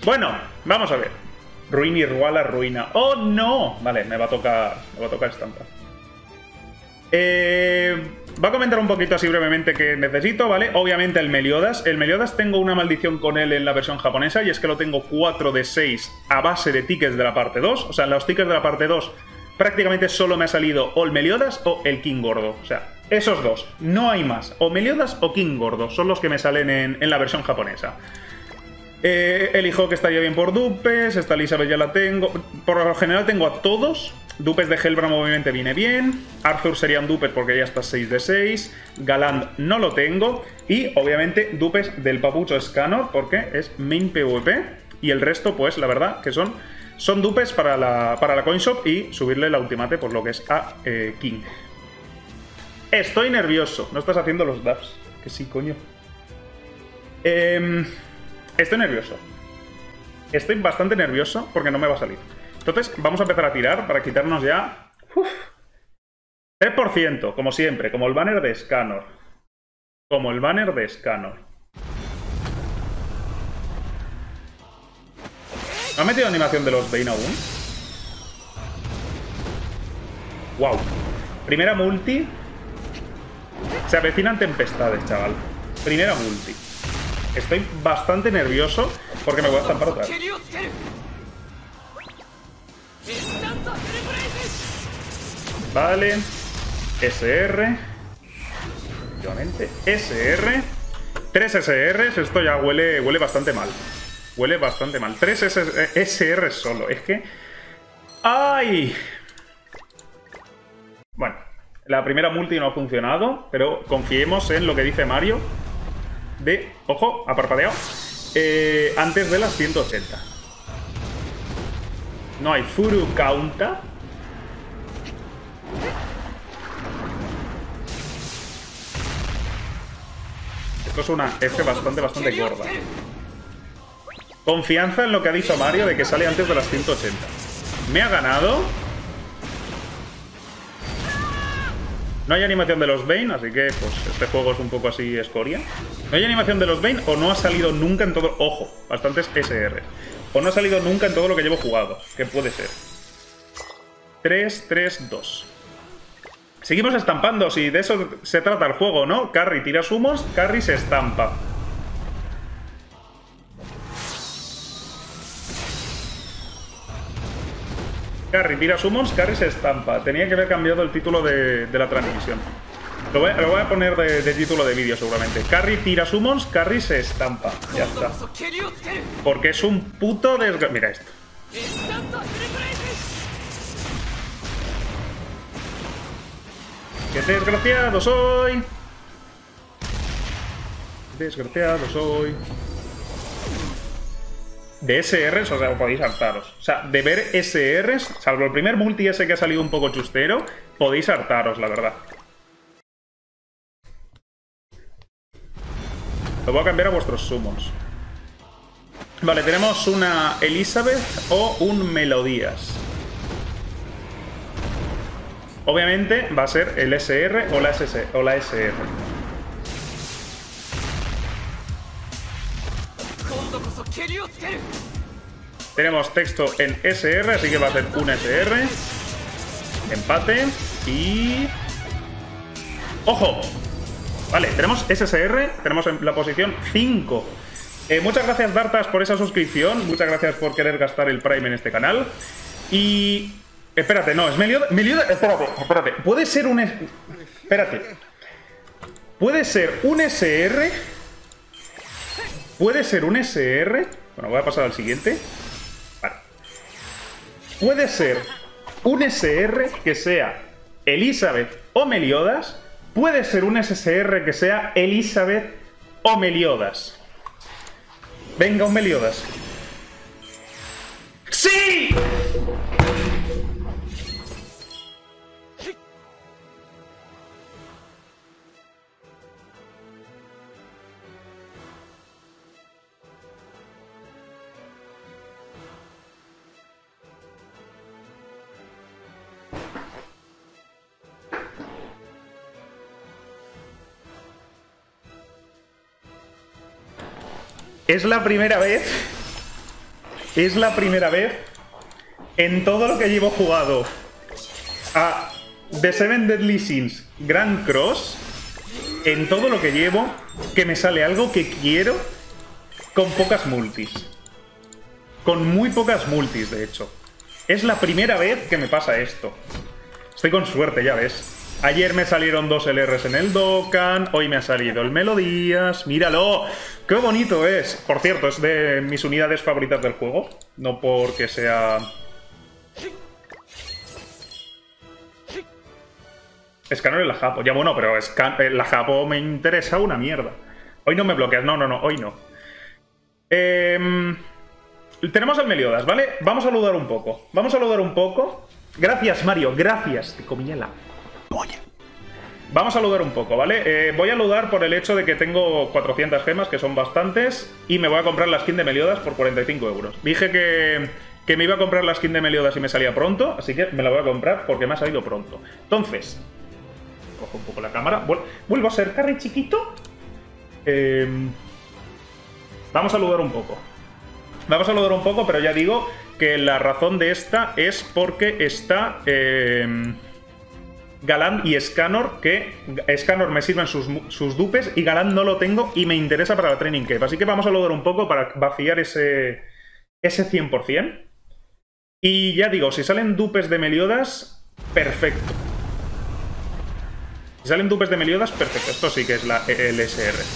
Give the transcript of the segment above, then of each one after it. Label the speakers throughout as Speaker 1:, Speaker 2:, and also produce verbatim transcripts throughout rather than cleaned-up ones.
Speaker 1: Bueno, vamos a ver. Ruin igual a ruina. ¡Oh, no! Vale, me va a tocar, me va a tocar estampa. Eh, va a comentar un poquito así brevemente que necesito, ¿vale? Obviamente el Meliodas. El Meliodas tengo una maldición con él en la versión japonesa y es que lo tengo cuatro de seis a base de tickets de la parte dos. O sea, en los tickets de la parte dos prácticamente solo me ha salido o el Meliodas o el King Gordo. O sea, esos dos. No hay más. O Meliodas o King Gordo son los que me salen en, en la versión japonesa. Eh, elijo que estaría bien por dupes. Esta Elizabeth ya la tengo. Por lo general tengo a todos. Dupes de Hellbrand obviamente viene bien. Arthur sería un dupes porque ya está seis de seis. Galand no lo tengo. Y obviamente dupes del Papucho Scanor porque es main PvP. Y el resto pues la verdad que son, son dupes para la, para la Coinshop y subirle la ultimate por lo que es a eh, King. Estoy nervioso. No estás haciendo los dubs. Que sí, coño. Eh, estoy nervioso. Estoy bastante nervioso porque no me va a salir. Entonces, vamos a empezar a tirar para quitarnos ya... Uf, tres por ciento, como siempre, como el banner de Scanor. Como el banner de Scanor. ¿No ha metido animación de los Bane aún? Wow. Primera multi. Se avecinan tempestades, chaval. Primera multi. Estoy bastante nervioso porque me voy a estampar otra vez. Vale. S R. Efectivamente. S R. Tres S Rs. Esto ya huele, huele bastante mal. Huele bastante mal. Tres S Rs solo. Es que... ¡Ay! Bueno. La primera multi no ha funcionado. Pero confiemos en lo que dice Mario. De... Ojo, ha parpadeado. Eh, antes de las ciento ochenta. No hay Furu Kaunta. Esto es una F bastante, bastante gorda. Confianza en lo que ha dicho Mario de que sale antes de las ciento ochenta. Me ha ganado. No hay animación de los Bane, así que pues este juego es un poco así escoria. No hay animación de los Bane o no ha salido nunca en todo... Ojo, bastantes S R. O no ha salido nunca en todo lo que llevo jugado. Que puede ser. tres, tres, dos. Seguimos estampando, si de eso se trata el juego, ¿no? Carry tira sumos, Carry se estampa. Carry tira sumos, Carry se estampa. Tenía que haber cambiado el título de, de la transmisión. Lo voy, lo voy a poner de, de título de vídeo seguramente. Carry tira summons, Carry se estampa. Ya está. Porque es un puto desgra... Mira esto. ¡Qué desgraciado soy! Desgraciado soy. De S Rs, o sea, podéis hartaros. O sea, de ver S Rs, salvo el primer multi ese que ha salido un poco chustero, podéis hartaros, la verdad. Lo voy a cambiar a vuestros summons. Vale, tenemos una Elizabeth o un Melodías. Obviamente va a ser el S R o la, S S, o la S R. Tenemos texto en S R, así que va a ser un S R. Empate. Y... ¡Ojo! Vale, tenemos S S R, tenemos en la posición cinco. Eh, muchas gracias, Dartas, por esa suscripción. Muchas gracias por querer gastar el Prime en este canal. Y... Espérate, no, es Meliodas... Meliodas... Espérate, espérate. Puede ser un... Espérate. Puede ser un S R... Puede ser un S R... Bueno, voy a pasar al siguiente. Vale. Puede ser un S R que sea Elizabeth o Meliodas. Puede ser un S R que sea Elizabeth o Meliodas. Venga, un Meliodas. ¡Sí! Es la primera vez Es la primera vez en todo lo que llevo jugado a The Seven Deadly Sins Grand Cross, en todo lo que llevo, que me sale algo que quiero con pocas multis. Con muy pocas multis, de hecho. Es la primera vez que me pasa esto. Estoy con suerte, ya ves. Ayer me salieron dos L Rs en el Dokkan, hoy me ha salido el Melodías. ¡Míralo! ¡Qué bonito es! Por cierto, es de mis unidades favoritas del juego. No porque sea... Escanor en la Japo. Ya bueno, pero la Japo me interesa una mierda. Hoy no me bloqueas. No, no, no. Hoy no. Eh... Tenemos al Meliodas, ¿vale? Vamos a saludar un poco. Vamos a saludar un poco. Gracias, Mario. Gracias. Te comía la polla. Vamos a saludar un poco, ¿vale? Eh, voy a saludar por el hecho de que tengo cuatrocientas gemas, que son bastantes, y me voy a comprar la skin de Meliodas por cuarenta y cinco euros. Dije que, que me iba a comprar la skin de Meliodas y me salía pronto, así que me la voy a comprar porque me ha salido pronto. Entonces, cojo un poco la cámara. Vuelvo a ser carry chiquito. Eh, vamos a saludar un poco. Vamos a saludar un poco, pero ya digo que la razón de esta es porque está eh, Galán y Escanor, que Escanor me sirven sus, sus dupes y Galán no lo tengo y me interesa para la Training Cave. Así que vamos a saludar un poco para vaciar ese, ese cien por cien. Y ya digo, si salen dupes de Meliodas, perfecto. Si salen dupes de Meliodas, perfecto. Esto sí que es la L S R.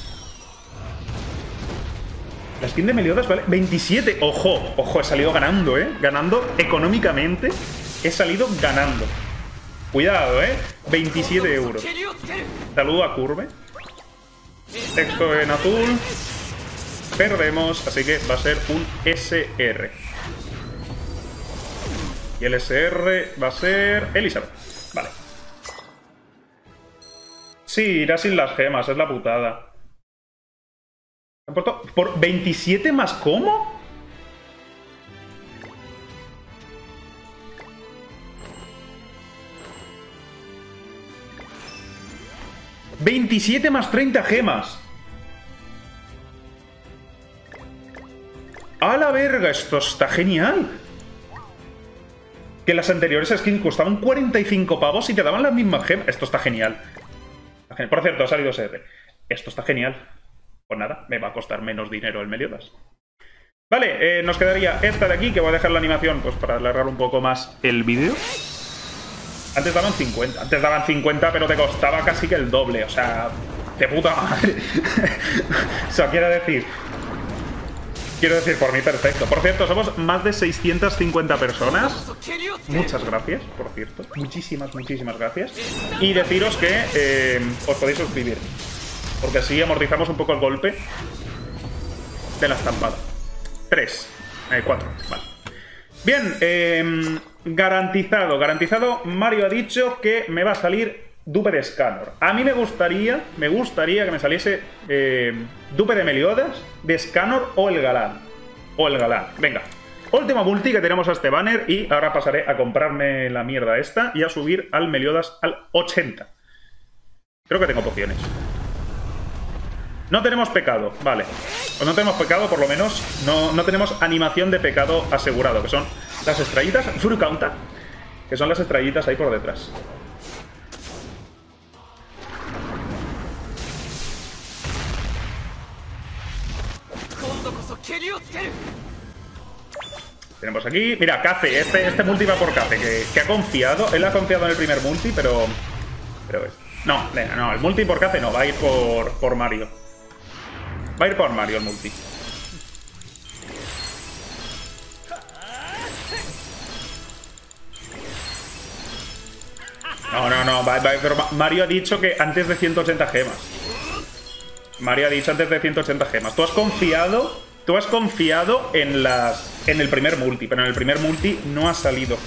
Speaker 1: La skin de Meliodas vale veintisiete. Ojo, ojo, he salido ganando, ¿eh? Ganando económicamente. He salido ganando. Cuidado, ¿eh? veintisiete euros. Saludo a Curve. Texto en azul. Perdemos, así que va a ser un S R. Y el S R va a ser Elizabeth. Vale. Sí, irá sin las gemas, es la putada. ¿Por veintisiete más cómo? veintisiete más treinta gemas. ¡A la verga! Esto está genial. Que las anteriores skins costaban cuarenta y cinco pavos y te daban las mismas gemas. Esto está genial. Por cierto, ha salido S R. Esto está genial. Pues nada, me va a costar menos dinero el Meliodas. Vale, eh, nos quedaría esta de aquí, que voy a dejar la animación pues para alargar un poco más el vídeo. Antes daban cincuenta, antes daban cincuenta, pero te costaba casi que el doble, o sea, de puta madre. O sea, quiero decir... Quiero decir, por mí perfecto. Por cierto, somos más de seiscientas cincuenta personas. Muchas gracias, por cierto. Muchísimas, muchísimas gracias. Y deciros que eh, os podéis suscribir. Porque así amortizamos un poco el golpe de la estampada. Tres. Eh, cuatro. Vale. Bien. Eh, garantizado. Garantizado. Mario ha dicho que me va a salir dupe de Escanor. A mí me gustaría, me gustaría que me saliese eh, dupe de Meliodas, de Escanor o el Galán. O el Galán. Venga. Última multi que tenemos a este banner y ahora pasaré a comprarme la mierda esta y a subir al Meliodas al ochenta. Creo que tengo pociones. No tenemos pecado, vale. O no tenemos pecado, por lo menos no, no tenemos animación de pecado asegurado, que son las estrellitas, Furukaunta, que son las estrellitas ahí por detrás. Tenemos aquí, mira, Kaze, este, este multi va por Kaze, que, que ha confiado, él ha confiado en el primer multi, pero... pero es, no, no, el multi por Kaze no, va a ir por, por Mario. Va a ir por Mario el multi. No, no, no, va, va, pero Mario ha dicho que antes de ciento ochenta gemas. Mario ha dicho antes de ciento ochenta gemas. Tú has confiado, tú has confiado en las, en el primer multi, pero en el primer multi no ha salido.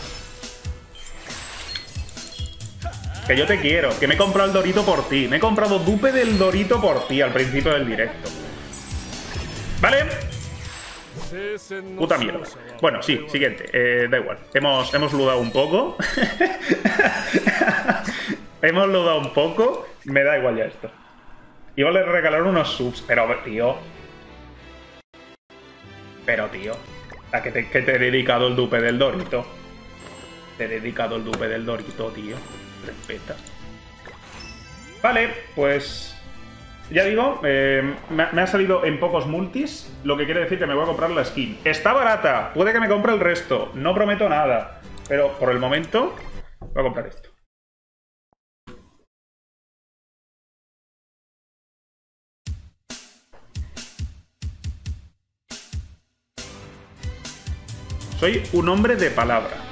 Speaker 1: Que yo te quiero, que me he comprado el Dorito por ti. Me he comprado dupe del Dorito por ti al principio del directo. ¿Vale? Puta mierda. Bueno, sí, siguiente. Eh, da igual. Hemos, hemos ludado un poco. Hemos ludado un poco. Me da igual ya esto. Iba a regalar unos subs. Pero, tío. Pero, tío. ¿A que te, que te he dedicado el dupe del Dorito? Te he dedicado el dupe del Dorito, tío. Respeta. Vale, pues... Ya digo, eh, me, me ha salido en pocos multis, lo que quiere decir que me voy a comprar la skin. Está barata, puede que me compre el resto, no prometo nada. Pero por el momento, voy a comprar esto. Soy un hombre de palabra.